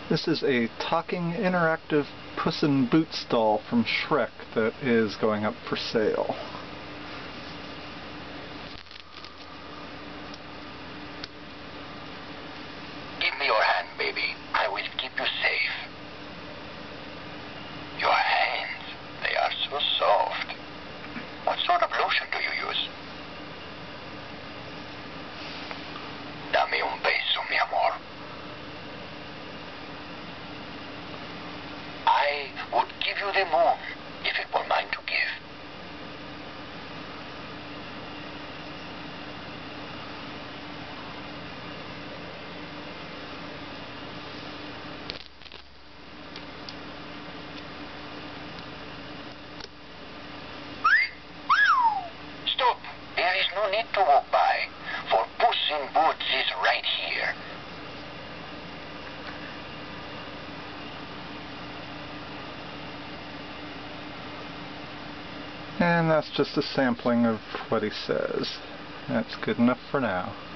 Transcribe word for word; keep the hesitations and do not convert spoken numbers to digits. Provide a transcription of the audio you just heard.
This is a talking interactive Puss in Boots doll from Shrek that is going up for sale. Give me your hand, baby. I will keep you safe. Your hands, they are so soft. What sort of lotion do you use? Dame un beso, mi amor. I would give you the moon if it were mine to give. Stop! There is no need to walk by, for Puss in Boots is right here. And that's just a sampling of what he says. That's good enough for now.